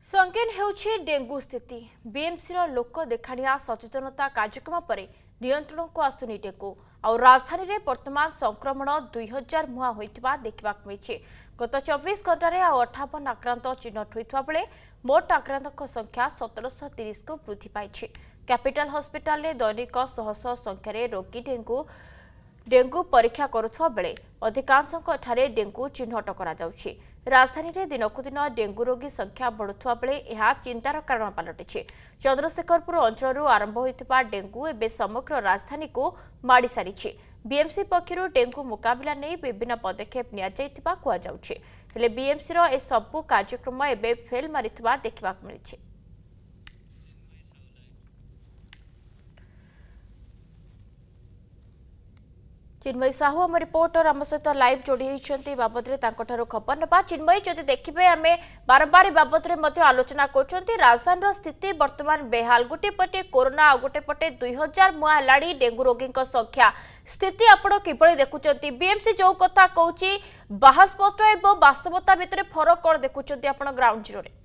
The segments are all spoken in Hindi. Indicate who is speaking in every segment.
Speaker 1: संगीन हेउछि डेंगू स्थिति। बीएमसी लोक देखाणिया सचेतनता कार्यक्रम पर नियंत्रण को आसुनी डेंगू आ राजधानी में वर्तमान संक्रमण 2000 मुहां होइतिबा देखा मिली। गत 24 घंटे 58 आक्रांत चिन्हट होता बेले मोट आक्रांतों संख्या 1730 को वृद्धि पाई। कैपिटल हॉस्पिटल में दैनिक शह शह संख्यार रोगी डेंगू परीक्षा करुवा बेले अधिकांशों डेंगू चिन्हट करा जाउछि। राजधानी में दिनकू दिन डेंगू रोगी संख्या बढ़ुवा बेले यह चिंतार कारण पलटि। चंद्रशेखरपुर अंचल आरंभ होता डेंगू एवं समग्र राजधानी को माड़ी सारी। बीएमसी पक्षर डेंगू मुकाबला नहीं विभिन्न पदक्षेप नि बीएमसी ए सबु कार्यक्रम एवं फेल मारी देखा मिली। चिन्मयी साहू आम रिपोर्टर आम सहित लाइव जोड़ी होती बाबद खबर ना। चिन्मयी जदि देखिए आम बारंबार बाबद आलोचना कर राजधानी स्थिति वर्तमान बेहाल। गोटे पटे कोरोना आ गोटे पटे 2000 मुहां है डेंगू रोगी संख्या स्थिति आपण किभली देखुंत। बीएमसी जो कथा कहूँ बाहास्पष्ट और वास्तवता भितर फरक कौन देखुंत आप ग्राउंड जीरो रे?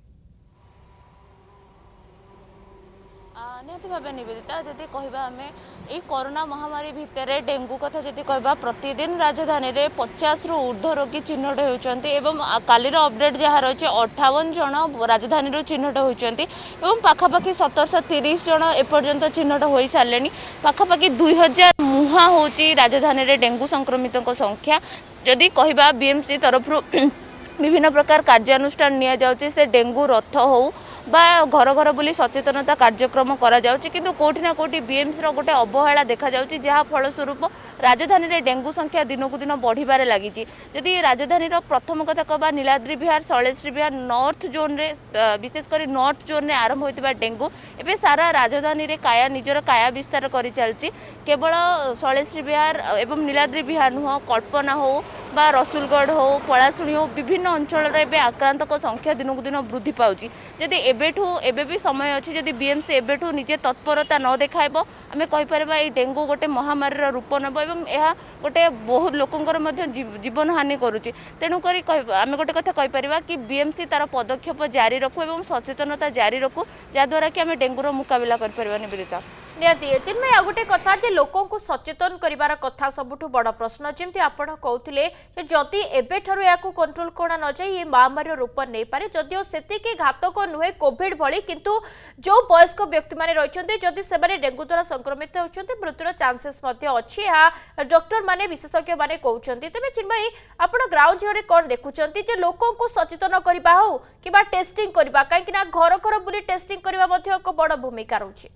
Speaker 2: निहत भाव निवेदिता जदि कहवा आम ये कोरोना महामारी भितर डेंगू कथा जदि कहवा प्रतिदिन राजधानी में 50 रु ऊर्ध्व रोगी चिन्हट होती। कालीर अपडेट जहाँ रही 58 जन राजधानी चिन्हट होती। पाखापाखि 1730 जन एपर्यंत चिन्हट हो सारे। पाखापाखि 2000 मुहां हो राजधानी में डेंगू संक्रमितों संख्या। जदि कहवा बीएमसी तरफ विभिन्न प्रकार कार्यानुष्ठान नि से डेंगू रथ हो बा घर घर बुली सचेतनता कार्यक्रम करा जाउची, किंतु कोठी ना कोठी बीएमसी रो गोटे अवहेला देखा जाउची जहाँ फलस्वरूप राजधानी रे डेंगू संख्या दिनकू दिन बढ़िबारे लागी। जदि राजधानी रो प्रथम कथा कहबा नीलाद्री विहार शैलेश्री विहार नॉर्थ जोन रे विशेषकर नॉर्थ जोन रे आरंभ होइतिबा डेंगू एबे सारा राजधानी रे काया निजर काया विस्तार करि चलची। केवल शैलेश्री विहार एवं नीलाद्री विहार नुह कल्पना हो बा रसुलगढ़ हो पलाशुणी हो विभिन्न अंचल रे आक्रांतक संख्या दिनकू दिन वृद्धि पाउची। जदि एबे भी समय अच्छी जदि बीएमसी एबेठू निजे तत्परता न देखाइब आमे कहि परबा ए डेंगू गोटे महामारी रूप नब एवं यह गोटे बहुत लोकंकर मध्य जीवन हानि करुच्ची। तेणुक आमे गोटे कथा कहि परबा कि बीएमसी तार पदक्षेप जारी रखू एवं सचेतनता जारी रखू जहाँद्वारा कि आमे डेंगूर मुकाबला कर परबा। निवेदिता
Speaker 1: निहती चिन्मय आ गोटे कथा जे लोकों को सचेतन करिवार कथा सबुठु बड़ प्रश्न जेमती आपण कहउथिले जे जदि एबेठारु याकू कंट्रोल कोना न जाय ये महामारी रूप नै पारे। जदिओ सेतिके घातक नुहे कोविड भली, किंतु जो वयस्क व्यक्ति माने रहिचंते जदि सेमाने डेंगू द्वारा संक्रमित होउचंते मृत्युर चांसेस मध्ये अछि डॉक्टर माने विशेषज्ञ माने कहउचंते। तबे चिन्मय आपण ग्राउंड जीरो रे कोन देखुचंती जे लोकों को सचेतन करिबा हो किबा टेस्टिंग करिबा काहे कि ना घर घर बुली टेस्टिंग करिबा मध्ये एक बड़ भूमिका रहउछि?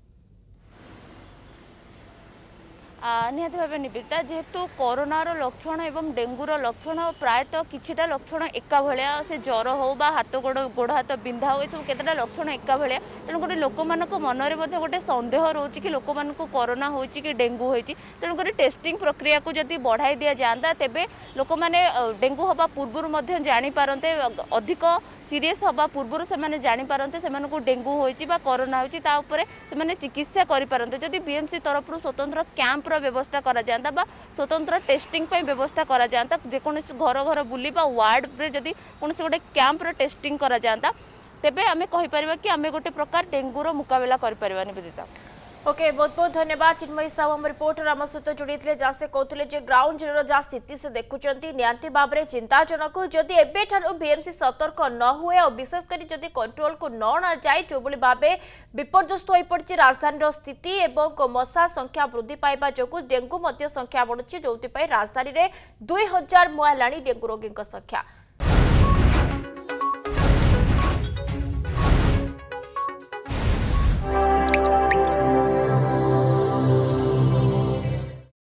Speaker 2: निहत भाव निवेदिता जेहेतु कोरोनार लक्षण एवं डेंगूर लक्षण प्रायतः किछिटा लक्षण एका भलिया से ज्वर हो बा हाथ गोड़ हाथ बिंधा हो सब केतेटा लक्षण एका भलिया। तेणुक लोक मनरे गोटे सन्देह रोचे कि लोक कोरोना हो कि डेंगू होती। तेणुक टेस्टिंग प्रक्रिया को जदि बढ़ाई दि जाता तेबे लोक मैंने डेंगू हवा पूर्व जापारते अधिक सीरीयस हवा पूर्व से जापारते से डेंगू होती कोरोना होती चिकित्सा करें। जदि बीएमसी तरफ स्वतंत्र कैंप व्यवस्था करा जाता बा स्वतंत्र टेस्टिंग पे व्यवस्था करा जाता जेकोसी घर घर बुली बा वार्ड रे जदि कौन गोटे कैंप टेस्टिंग करा जाता तेबे आमे कहि परिबा कि आमे गोटे प्रकार डेंगूर मुकाबला कर परिबा। निवेदिता
Speaker 1: ओके बहुत बहुत धन्यवाद चिन्मयी साहू आम रिपोर्टर आम सहित जोड़ी जहाँ से कहते ग्राउंड जीरो जहाँ स्थिति से देखुंत निहांती भाव में चिंताजनक। जदि एबेठारु बीएमसी सतर्क न हुए और विशेषकर जदि कंट्रोल को न जाए जो भाव विपर्यस्त हो पड़ी राजधानी स्थिति और मशा संख्या वृद्धि पाइबा जो डेंगू संख्या बढ़ुची जो राजधानी में 2000 मुहां है डेंगू रोगी संख्या।